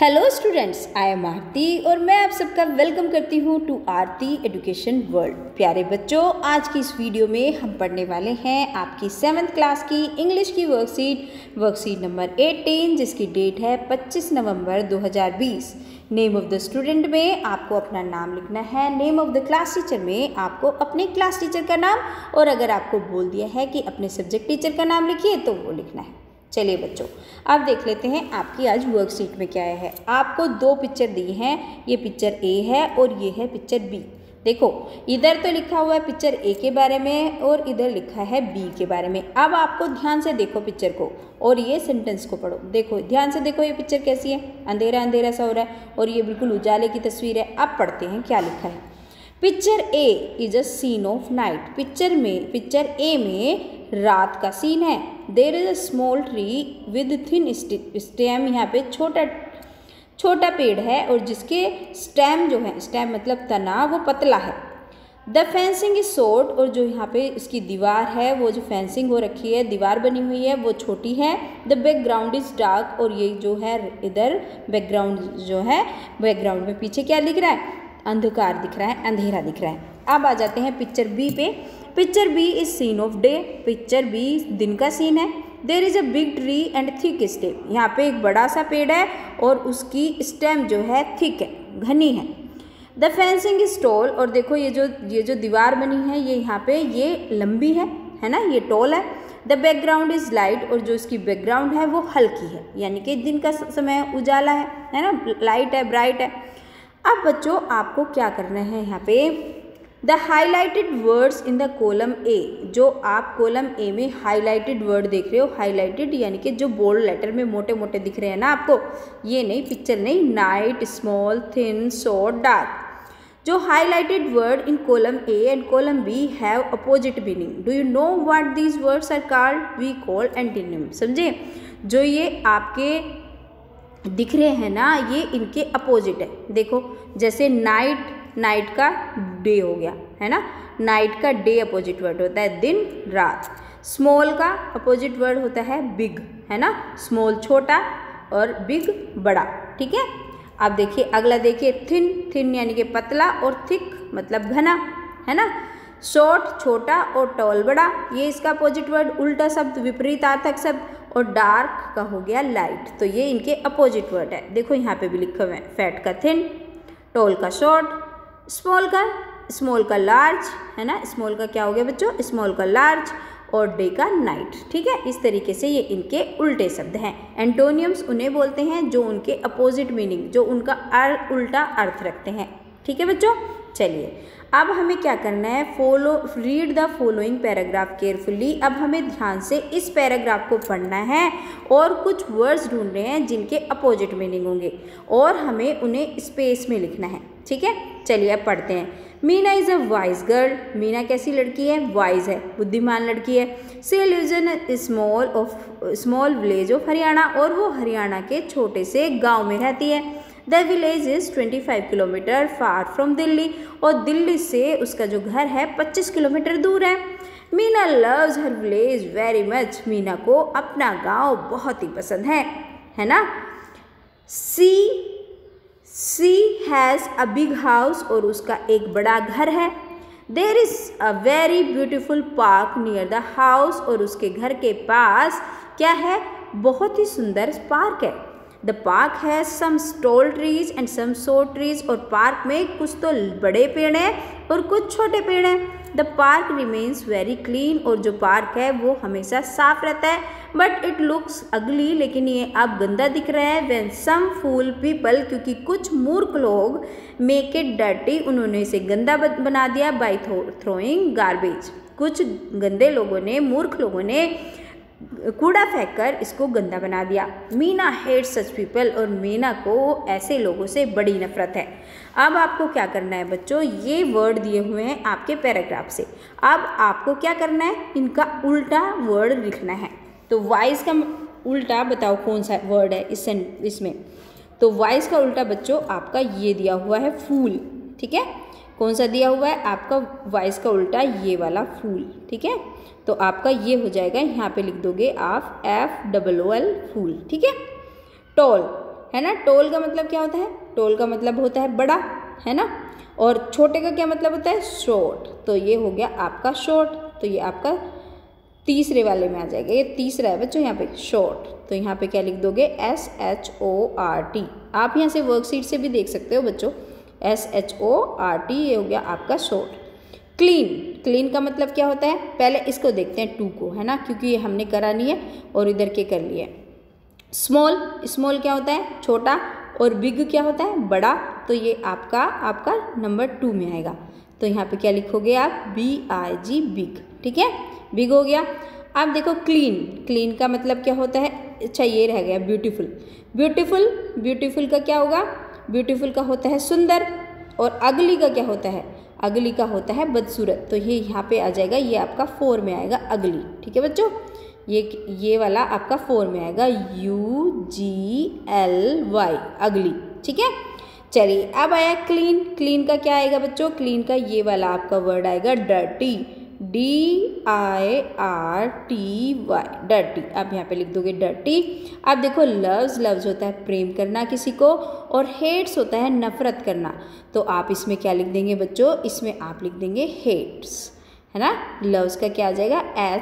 Hello students, I am Aarti और मैं आप सबका वेलकम करती हूँ टू आरती एजुकेशन वर्ल्ड। प्यारे बच्चों, आज की इस वीडियो में हम पढ़ने वाले हैं आपकी 7th क्लास की इंग्लिश की वर्कशीट नंबर 18, जिसकी डेट है 25 नवंबर 2020। नेम ऑफ द स्टूडेंट में आपको अपना नाम लिखना है, name of the class teacher में आपको अपने क्लास टीचर का नाम, और अगर आपको बोल दिया है कि अपने सब्जेक्ट टीचर का नाम लिखिए तो वो लिखना है। चलिए बच्चों, अब देख लेते हैं आपकी आज वर्कशीट में क्या है। आपको दो पिक्चर दी हैं, ये पिक्चर ए है और ये है पिक्चर बी। देखो, इधर तो लिखा हुआ है पिक्चर ए के बारे में और इधर लिखा है बी के बारे में। अब आपको ध्यान से देखो पिक्चर को और ये सेंटेंस को पढ़ो। देखो, ध्यान से देखो, ये पिक्चर कैसी है, अंधेरा अंधेरा सा हो रहा है और ये बिल्कुल उजाले की तस्वीर है। अब पढ़ते हैं क्या लिखा है। Picture A is a scene of night. Picture A में रात का सीन है। There is a small tree with thin stem. यहाँ पे छोटा पेड़ है और जिसके स्टेम जो है, स्टेम मतलब तना, वो पतला है। द फेंसिंग इज शॉर्ट, और जो यहाँ पे इसकी दीवार है, वो जो फेंसिंग हो रखी है, दीवार बनी हुई है, वो छोटी है। द बैकग्राउंड इज डार्क, और ये जो है इधर बैकग्राउंड जो है, बैकग्राउंड में पीछे क्या दिख रहा है, अंधकार दिख रहा है, अंधेरा दिख रहा है। अब आ जाते हैं पिक्चर बी पे। Picture B is scene of day. Picture B दिन का सीन है। There is a big tree and thick stem. यहाँ पे एक बड़ा सा पेड़ है और उसकी स्टेम जो है थिक है, घनी है। द फेंसिंग इज टॉल, और देखो ये जो दीवार बनी है, ये यहाँ पे ये लंबी है ना, ये टॉल है। द बैकग्राउंड इज लाइट, और जो इसकी बैकग्राउंड है वो हल्की है, यानी कि दिन का समय उजाला है ना, लाइट है, ब्राइट है। अब बच्चों, आपको क्या करना है यहाँ पे, the highlighted words in the column A. जो आप कॉलम ए में हाईलाइटेड वर्ड देख रहे हो, हाईलाइटेड यानी कि जो बोल्ड लेटर में मोटे मोटे दिख रहे हैं ना आपको, ये नहीं, पिक्चर नहीं, night, small, thin, short, dark. जो highlighted word in column A and column B have opposite meaning. Do you know what these words are called? We call antonym. समझे? जो ये आपके दिख रहे हैं ना, ये इनके अपोजिट है। देखो, जैसे नाइट का डे हो गया, है ना, नाइट का डे अपोजिट वर्ड होता है दिन, रात। स्मॉल का अपोजिट वर्ड होता है बिग, है ना, स्मॉल छोटा और बिग बड़ा, ठीक है। अब देखिए अगला, देखिए थिन यानी कि पतला, और थिक मतलब घना, है ना। शॉर्ट छोटा और टॉल बड़ा, ये इसका अपोजिट वर्ड, उल्टा शब्द, विपरीतार्थक शब्द। और डार्क का हो गया लाइट, तो ये इनके अपोजिट वर्ड है। देखो यहाँ पे भी लिखा हुआ है, फैट का थिन, टॉल का शॉर्ट, स्मॉल का लार्ज, है ना। स्मॉल का क्या हो गया बच्चों, स्मॉल का लार्ज, और डे का नाइट, ठीक है। इस तरीके से ये इनके उल्टे शब्द हैं। एंटोनियम्स उन्हें बोलते हैं जो उनके अपोजिट मीनिंग, जो उनका उल्टा अर्थ रखते हैं, ठीक है बच्चों। चलिए, अब हमें क्या करना है, read the following paragraph carefully. अब हमें ध्यान से इस पैराग्राफ को पढ़ना है और कुछ वर्ड्स ढूंढ रहे हैं जिनके अपोजिट मीनिंग होंगे, और हमें उन्हें स्पेस में लिखना है, ठीक है। चलिए अब पढ़ते हैं। Meena is a wise girl. Meena कैसी लड़की है, वाइज है, बुद्धिमान लड़की है। She lives in small village of Haryana, और वो हरियाणा के छोटे से गाँव में रहती है। The village is 25 kilometre far from Delhi, और दिल्ली से उसका जो घर है 25 किलोमीटर दूर है। Meena loves her village very much. Meena को अपना गांव बहुत ही पसंद है ना। She has a big house, और उसका एक बड़ा घर है। There is a very beautiful park near the house, और उसके घर के पास क्या है, बहुत ही सुंदर पार्क है। द पार्क है some tall trees and some short trees, और पार्क में कुछ तो बड़े पेड़ हैं और कुछ छोटे पेड़ हैं। The park remains very clean, और जो पार्क है वो हमेशा साफ रहता है। बट इट लुक्स अगली, लेकिन ये अब गंदा दिख रहा है। व्हेन सम फूल पीपल, क्योंकि कुछ मूर्ख लोग, मेक इट डर्टी, उन्होंने इसे गंदा बना दिया, बाय थ्रोइंग गार्बेज। कुछ गंदे लोगों ने, मूर्ख लोगों ने कूड़ा फेंककर इसको गंदा बना दिया। मीना हेट सच पीपल, और मीना को ऐसे लोगों से बड़ी नफरत है। अब आपको क्या करना है बच्चों, ये वर्ड दिए हुए हैं आपके पैराग्राफ से। अब आपको क्या करना है, इनका उल्टा वर्ड लिखना है। तो वाइज का उल्टा बताओ कौन सा वर्ड है इसमें। तो वाइज का उल्टा बच्चों आपका ये दिया हुआ है, फूल, ठीक है। कौन सा दिया हुआ है आपका वाइज का उल्टा, ये वाला फूल, ठीक है। तो आपका ये हो जाएगा, यहाँ पे लिख दोगे आप FOOL, फूल, ठीक है। टॉल, है ना। टॉल का मतलब क्या होता है, टॉल का मतलब होता है बड़ा, है ना। और छोटे का क्या मतलब होता है, शॉर्ट। तो ये हो गया आपका शॉर्ट, तो ये आपका तीसरे वाले में आ जाएगा। ये तीसरा है बच्चों यहाँ पे शॉर्ट, तो यहाँ पे क्या लिख दोगे, SHORT। आप यहाँ से वर्कशीट से भी देख सकते हो बच्चों, SHORT, ये हो गया आपका शॉर्ट। क्लीन, क्लीन का मतलब क्या होता है, पहले इसको देखते हैं टू को, है ना, क्योंकि ये हमने करा नहीं है और इधर के कर लिए। स्मॉल, स्मॉल क्या होता है, छोटा, और बिग क्या होता है, बड़ा। तो ये आपका नंबर 2 में आएगा। तो यहाँ पे क्या लिखोगे आप, BIG, बिग, ठीक है, बिग हो गया। अब देखो क्लीन, क्लीन का मतलब क्या होता है, अच्छा ये रह गया ब्यूटीफुल। ब्यूटीफुल, ब्यूटीफुल का क्या होगा, ब्यूटीफुल का होता है सुंदर। और अगली का क्या होता है, अगली का होता है बदसूरत। तो ये यहाँ पे आ जाएगा, ये आपका 4 में आएगा अगली, ठीक है बच्चों। ये वाला आपका 4 में आएगा, UGLY, अगली, ठीक है। चलिए अब आया क्लीन, क्लीन का क्या आएगा बच्चों, क्लीन का ये वाला आपका वर्ड आएगा डर्टी, DIRTY, डर्टी। आप यहाँ पे लिख दोगे डर्टी। अब देखो लव्स, लव्स होता है प्रेम करना किसी को, और हेट्स होता है नफरत करना। तो आप इसमें क्या लिख देंगे बच्चों, इसमें आप लिख देंगे हेट्स, है ना। लव्स का क्या आ जाएगा,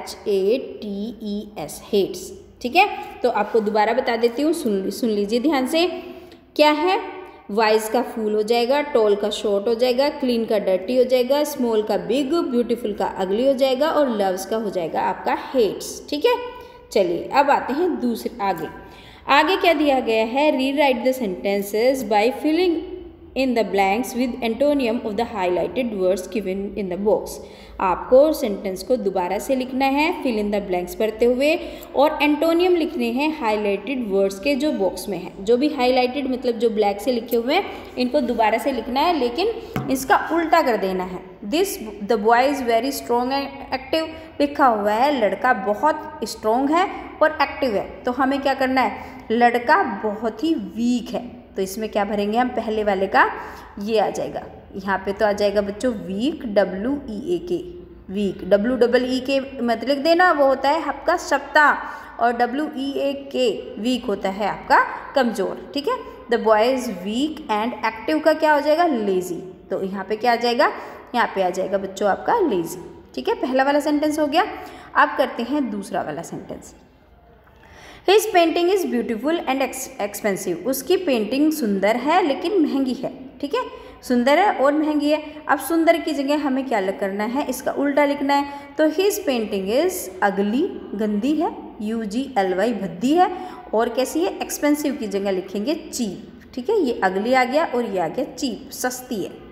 HATES, हेट्स, ठीक है। तो आपको दोबारा बता देती हूँ, सुन लीजिए ध्यान से। क्या है, वाइज का फूल हो जाएगा, टॉल का शॉर्ट हो जाएगा, क्लीन का डर्टी हो जाएगा, स्मॉल का बिग, ब्यूटीफुल का अगली हो जाएगा, और लव्स का हो जाएगा आपका हेट्स, ठीक है। चलिए अब आते हैं दूसरे आगे। आगे क्या दिया गया है, rewrite the sentences by filling in the blanks with antonym of the highlighted words given in the box. आपको सेंटेंस को दोबारा से लिखना है, फिल इन द ब्लैंक्स पढ़ते हुए, और एंटोनियम लिखने हैं हाईलाइटेड वर्ड्स के जो बॉक्स में है। जो भी हाईलाइटेड मतलब जो ब्लैक से लिखे हुए हैं, इनको दोबारा से लिखना है, लेकिन इसका उल्टा कर देना है। The boy is very strong and active, लिखा हुआ है लड़का बहुत स्ट्रॉन्ग है और एक्टिव है। तो हमें क्या करना है, लड़का बहुत ही वीक है। तो इसमें क्या भरेंगे हम, पहले वाले का ये आ जाएगा, यहाँ पे तो आ जाएगा बच्चों वीक, WEAK, वीक, WEEK मत लिख देना, वो होता है आपका सप्ताह, और WEAK वीक होता है आपका कमज़ोर, ठीक है। The boy is weak and active का क्या हो जाएगा, लेज़ी। तो यहाँ पे क्या आ जाएगा, यहाँ पे आ जाएगा बच्चों आपका लेज़ी, ठीक है। पहला वाला सेंटेंस हो गया। अब करते हैं दूसरा वाला sentence. His painting is beautiful and expensive, उसकी पेंटिंग सुंदर है लेकिन महंगी है, ठीक है। सुंदर है और महंगी है। अब सुंदर की जगह हमें क्या करना है, इसका उल्टा लिखना है। तो हिज पेंटिंग इज़ अगली, गंदी है, UGLY, भद्दी है, और कैसी है, एक्सपेंसिव की जगह लिखेंगे चीप, ठीक है। ये अगली आ गया और ये आ गया चीप, सस्ती है,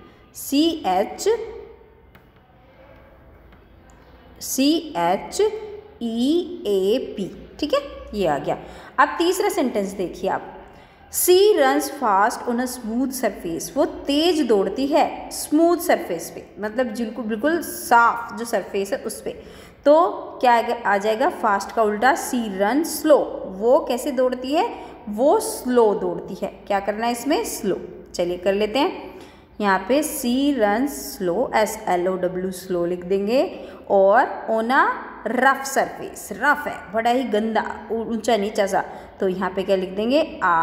CHEAP, ठीक है, ये आ गया। अब तीसरा सेंटेंस देखिए आप, she runs fast on a smooth surface, वो तेज दौड़ती है स्मूथ सरफेस पे, मतलब जिनको बिल्कुल साफ जो सरफेस है उस पर। तो क्या आ जाएगा, फास्ट का उल्टा, सी रन स्लो, वो कैसे दौड़ती है, वो स्लो दौड़ती है। क्या करना है इसमें, स्लो। चलिए कर लेते हैं। यहाँ पे she run slow, SLOW, slow लिख देंगे, और ओना रफ सरफेस, रफ है, बड़ा ही गंदा, ऊंचा नीचा सा। तो यहाँ पे क्या लिख देंगे,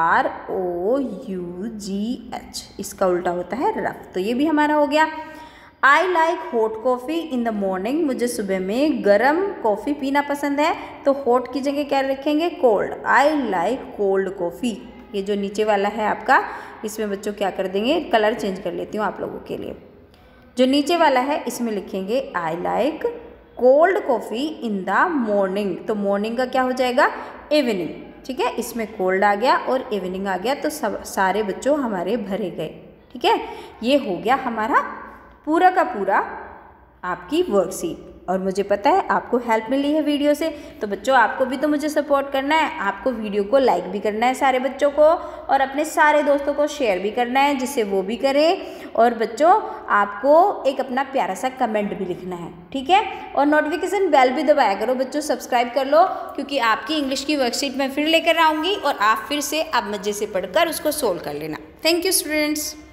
ROUGH, इसका उल्टा होता है रफ। तो ये भी हमारा हो गया। I like hot coffee in the morning, मुझे सुबह में गर्म कॉफ़ी पीना पसंद है। तो हॉट की जगह क्या रखेंगे, cold, I like cold coffee. ये जो नीचे वाला है आपका, इसमें बच्चों क्या कर देंगे, कलर चेंज कर लेती हूँ आप लोगों के लिए। जो नीचे वाला है इसमें लिखेंगे I like cold coffee in the morning. तो मॉर्निंग का क्या हो जाएगा, इवनिंग, ठीक है। इसमें कोल्ड आ गया और इवनिंग आ गया, तो सब सारे बच्चों हमारे भरे गए, ठीक है। ये हो गया हमारा पूरा का पूरा आपकी वर्कशीट। और मुझे पता है आपको हेल्प मिली है वीडियो से। तो बच्चों आपको भी तो मुझे सपोर्ट करना है, आपको वीडियो को लाइक भी करना है सारे बच्चों को, और अपने सारे दोस्तों को शेयर भी करना है जिससे वो भी करें। और बच्चों आपको एक अपना प्यारा सा कमेंट भी लिखना है, ठीक है। और नोटिफिकेशन बेल भी दबाया करो बच्चों, सब्सक्राइब कर लो, क्योंकि आपकी इंग्लिश की वर्कशीट मैं फिर लेकर आऊँगी और आप फिर से आप मज़े से पढ़कर उसको सोल्व कर लेना। Thank you students.